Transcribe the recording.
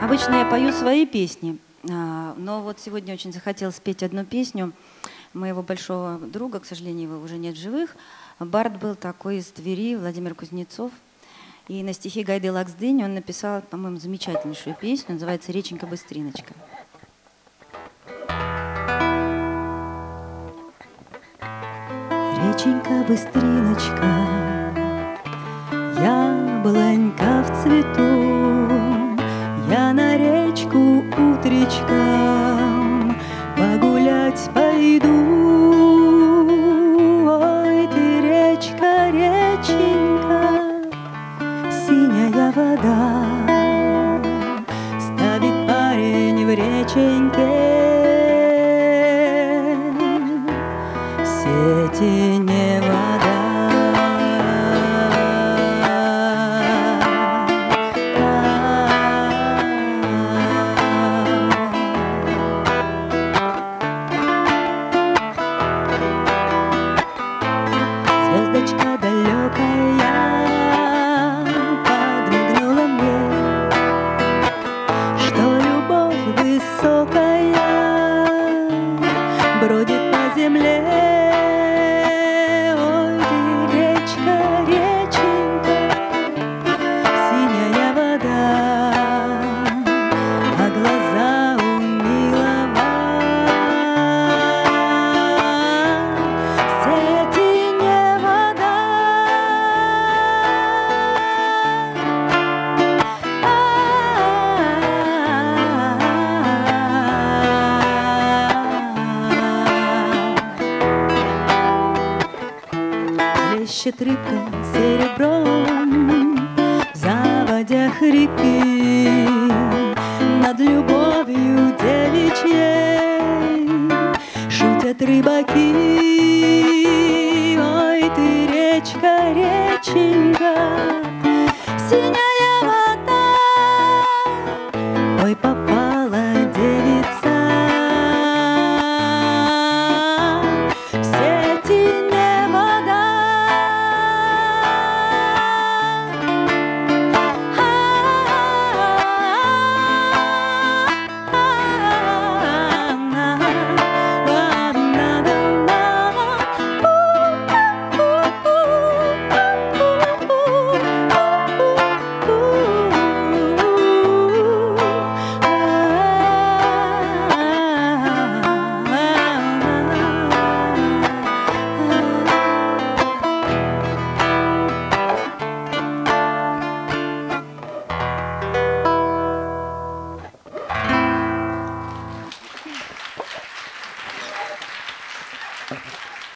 Обычно я пою свои песни, но вот сегодня очень захотелось спеть одну песню моего большого друга, к сожалению, его уже нет в живых. Бард был такой из Твери, Владимир Кузнецов. И на стихи Гайды Лаксдынь он написал, по-моему, замечательнейшую песню, называется «Реченька-быстриночка». Реченька-быстриночка, яблонька в цвету, я на речку утречком погулять пойду. Ой, ты речка, реченька, синяя вода, ставит парень в реченьке сети, не вода. Звездочка далекая подмигнула мне, что любовь высокая бродит по земле. Ой, ты речка, реченька, синяя вода, а глаза у милого сети, не вода. Плещет рыбка серебром в заводях реки, над любовью девичьей шутят рыбаки. Ой, ты речка, реченька, синяя